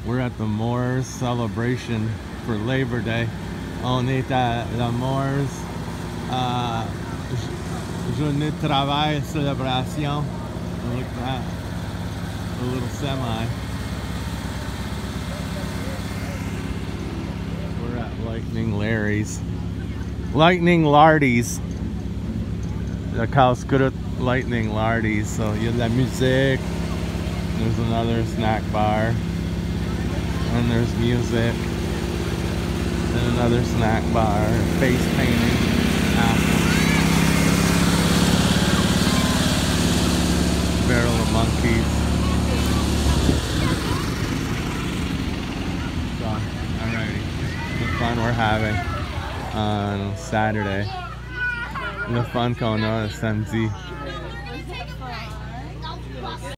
We're at the Mooers celebration for Labor Day. On est à la Mooers journée de travail celebration. Look at that, a little semi. We're at Lightning Lardy's. La Causcuda Lightning Lardy's. So you have that music. There's another snack bar. And there's music. And another snack bar. Face painting. Barrel of monkeys. So, alrighty. The fun we're having on Saturday. Le fun qu'on a samedi.